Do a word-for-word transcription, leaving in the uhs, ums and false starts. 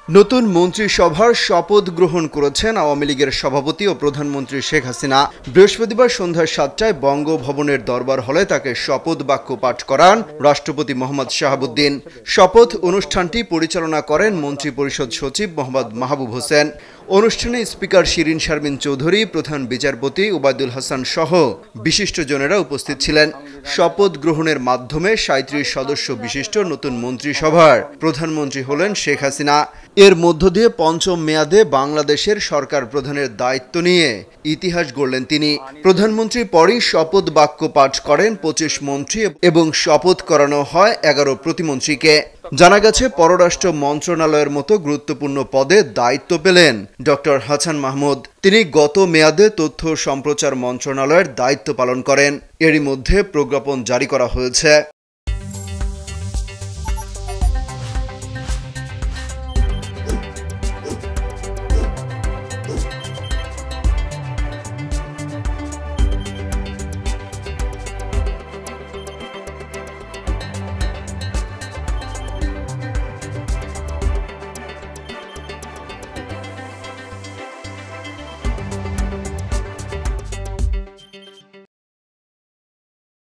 নতুন মন্ত্রিসভার শপথ গ্রহণ করেছেন আওয়ামী লীগের সভাপতি ও প্রধানমন্ত্রী শেখ হাসিনা। বৃহস্পতিবার সন্ধ্যা সাতটায় বঙ্গভবনের দরবার হলে তাকে শপথ বাক্য পাঠ করান রাষ্ট্রপতি মোহাম্মদ শাহাবুদ্দিন। শপথ অনুষ্ঠানটি পরিচালনা করেন মন্ত্রিপরিষদ সচিব মোহাম্মদ মাহবুব হোসেন। অনুষ্ঠানে স্পিকার শিরিন শারমিন চৌধুরী, প্রধান বিচারপতি ওবায়দুল হাসান সহ বিশিষ্টজনেরা উপস্থিত ছিলেন। শপথ গ্রহণের মাধ্যমে সাঁইত্রিশ সদস্য বিশিষ্ট নতুন মন্ত্রিসভার প্রধানমন্ত্রী হলেন শেখ হাসিনা। এর মধ্য দিয়ে পঞ্চম মেয়াদে বাংলাদেশের সরকার প্রধানের দায়িত্ব নিয়ে ইতিহাস গড়লেন তিনি। প্রধানমন্ত্রীর পরই শপথ বাক্য পাঠ করেন পঁচিশ মন্ত্রী এবং শপথ করানো হয় এগারো প্রতিমন্ত্রীকে। জানা গেছে, পররাষ্ট্র মন্ত্রণালয়ের মতো গুরুত্বপূর্ণ পদে দায়িত্ব পেলেন ডক্টর হাসান মাহমুদ। তিনি গত মেয়াদে তথ্য সম্প্রচার মন্ত্রণালয়ের দায়িত্ব পালন করেন। এরই মধ্যে প্রজ্ঞাপন জারি করা হয়েছে।